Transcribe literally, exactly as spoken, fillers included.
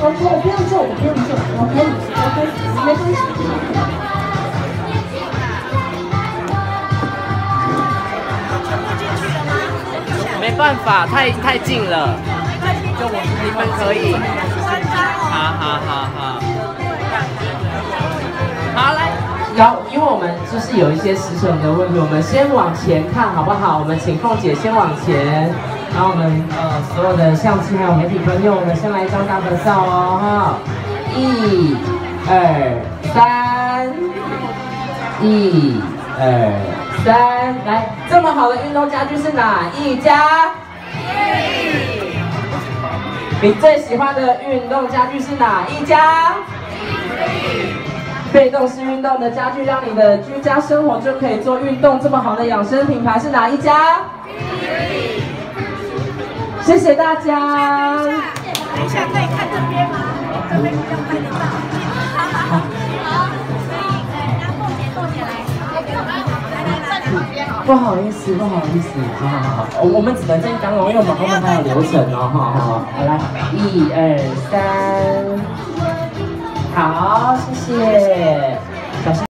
我我不用做，我不用做，我可以，我可以，没关系。 没办法，太太近了。就我你们可以。好好好好。好来。然后，因为我们就是有一些时程的问题，我们先往前看好不好？我们请凤姐先往前。然后我们呃所有的相亲还有媒体朋友，我们先来一张大合照哦哈，一、二、三，一、二、三，来，这么好的运动家具是哪一家？你最喜欢的运动家具是哪一家？被动式运动的家具，让你的居家生活就可以做运动，这么好的养生品牌是哪一家？谢谢大家。 等一下，可以看这边吗？这边比较拍得到。好好好，好，可以，让凤姐，凤姐来，来来来，这边好。 不好意思，不好意思，好好好，我我们只能这样讲哦，因为我们后面还有流程哦，哈好，好来，一二三，好，谢谢。